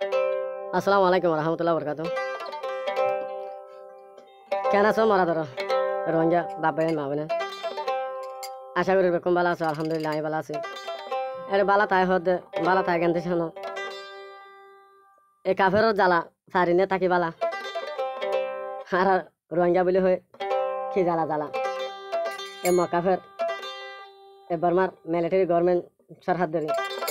আসসালামু আলাইকুম রহমতুল্লাহ বরকাত। কেন আছো মরা ধরো রোহিঙ্গা বাপ ভাই মা বোনে? আশা করি বেকুম ভালো আছো। আলহামদুলিল্লাহ আমি ভালো আছি। এটা বালা তাই হদ বালা তাই কেন শোনো এই কাফেরও জ্বালা সারিনে থাকি বালা আর রোহিঙ্গা বলে হয়ে কি জ্বালা জ্বালা এ মকাফের এ বর্মার মিলিটারি গভর্নমেন্ট সরহাদ ধরি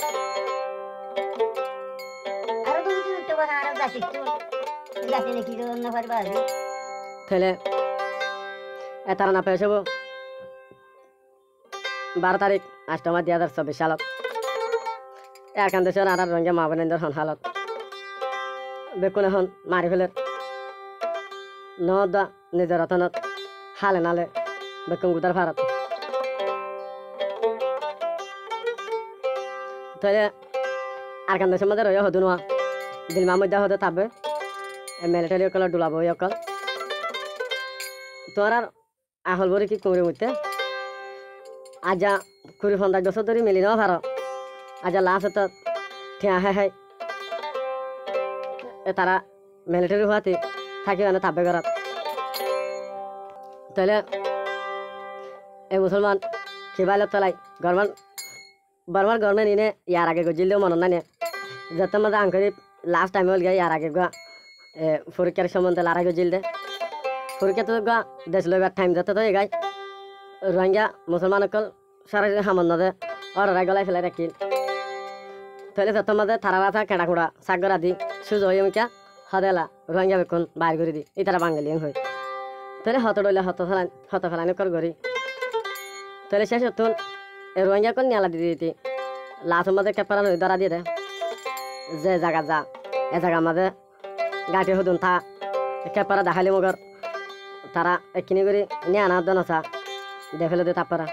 তাহলে এ তারা না পেয়ে 12 তারিখ 8 মাস 2024 সালত এখান দেশের আর রোহিঙ্গা মা বোনের হন হালত বেকুন এখন মারি ফেলের নদা নিজের রতনত হালে নালে বেকুন গুদার ভারত তাহলে আর কান দেশের মধ্যে রয়ে হদু নোয়া দিলমা মধ্যে হতে থাকবে মিলিটারি অকল ডুলাবো অকল তোর আর আহল বরি কি কুমড়ি মুইতে আজা 50 বছর ধরে মিলি নেওয়া ভারত আজা লাস্ট তো ঠিয়া হে তারা মিলিটারি হওয়াতে থাকি মানে থাকবে ঘরত তাহলে এই মুসলমান কিবাইলত তলাই গভর্নমেন্ট বর্মার গভর্নমেন্ট ইনে ইয়ার আগে গজিলেও মনে নাই যত মজা আঙ্করি লাস্ট টাইম হল গিয়ে ইয়ার আগে গা পরীক্ষার সম্বন্ধে লারা গজিল দে পরীক্ষা তো গা দেশ লইবার টাইম যত তো এগাই রোহিঙ্গা মুসলমান অকল সারা হামন নদে অরা গলাই ফেলাই রাখিল তাহলে যত মধ্যে থারা রাথা কেঁড়া কুড়া সাগর আদি সুযোগ হয়ে মিকা হদেলা রোহিঙ্গা বেকুন বাইর করে দি এই তারা বাঙালি হই তাহলে হত ডইলে হত ফেলানি কর গড়ি তাহলে শেষ হতুন এই রোহিঙ্গা কোন নিয়ালা দিয়ে দিতি লাস্ট মধ্যে কেপারা নদী ধরা দিয়ে দে যে জায়গা যা এ জায়গা মাঝে গাঁটি হদুন থা কেপারা দেখালি মগর তারা একিনি করে নিয়ে আনা দনসা দেখলে দে তাপরা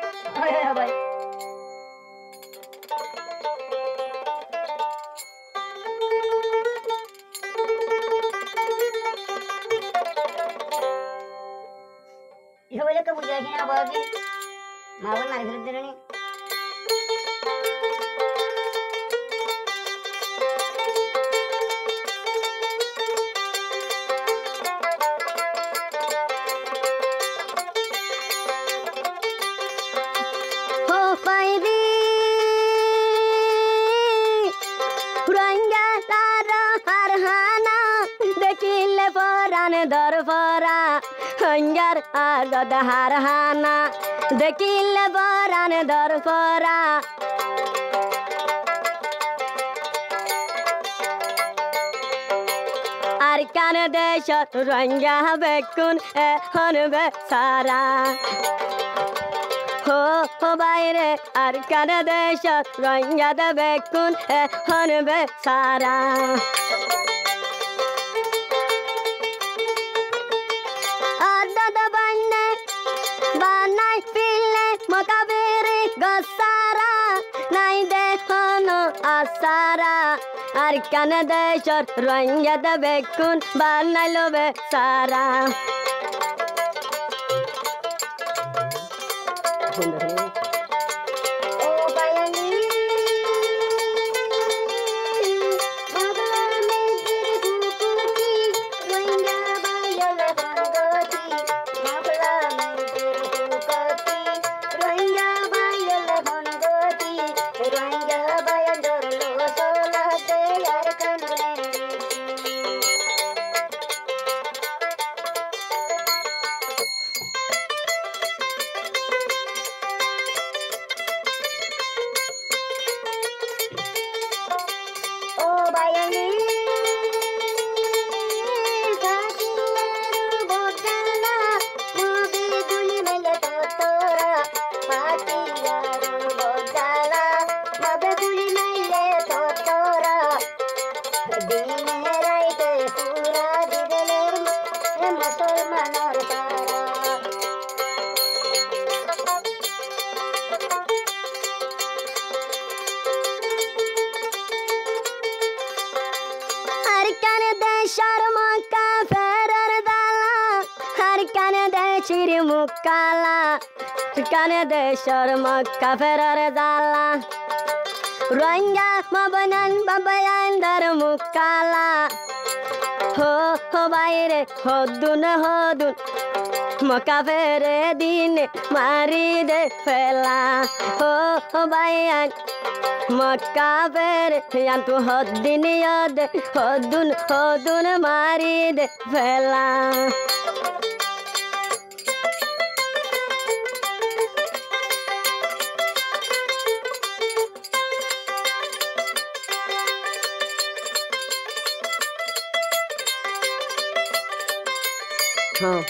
দরফরা হঞ্জার আগদ হারহানা দেখিলে বরান দরফরা আর কান দেশত রোহিঙ্গা বেকুন এখন বেসারা হো বাইরে আর কান দেশত রোহিঙ্গা বেকুন এখন বেসারা আর কান দেশর রোহিঙ্গা বেকুন বানাইলো বেসারা মুকালা কানে দেশর মক্কা ফেরার জালা Rohingya mabanan babayan dar mukala ho ho bayre hodun hodun maka fere dine mari de fela ho ho bayan maka fere yantu hodin yode hodun hodun mari de fela हाँ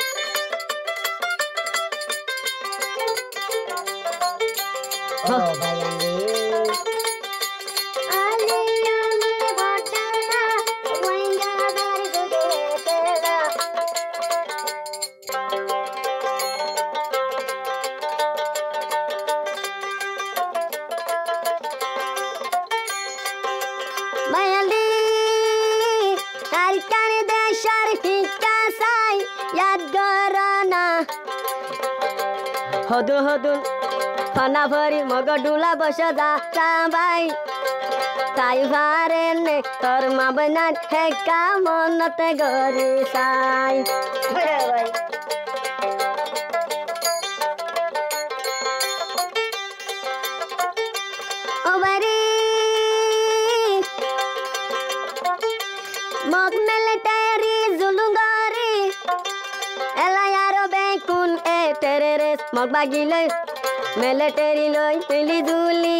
hodun hodun fana phari mogodula basa da sambai tai farene tor mabanan heka monate gori sai obari mok military zulungari ela yaro bekun e terere mok bagile military loy pili duli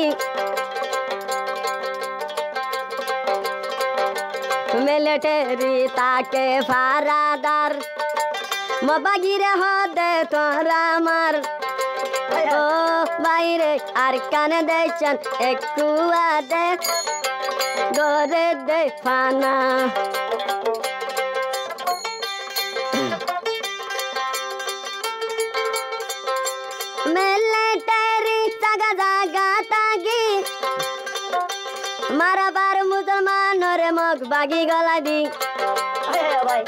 military take faradar mabagire hode tora mar o baire ar kan dechan ekua de gore de fana military jaga jaga tagi mara bar musalman re mok bagi gala di bhai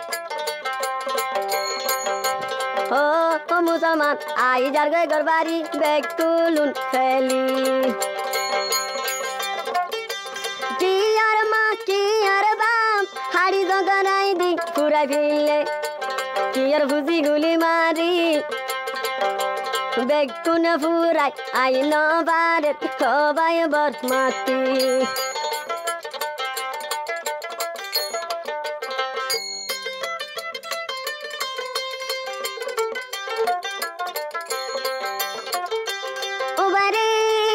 ho musalman ai jar gay garbari bekulun feli ki ar bam hari doganai di pura bhile ki ar buzi guli mari bekun furai ai no baret kobai barmati ubari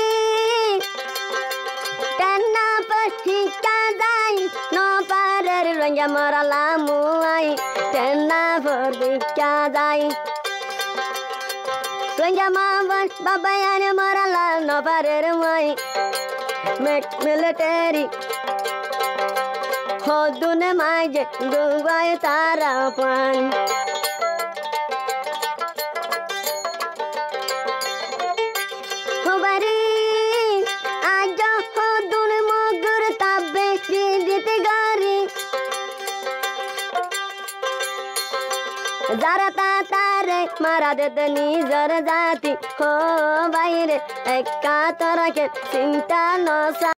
tanna pathika dai no parer rangya marala muai tanna pathika dai Rangya mavan babayan marala no parer mai military hodun mai je dubai tarapan hobari ajo hodun mogur tabbe jit gari zarata tare mara dedni zar jati ho baire ekka tarake sinta no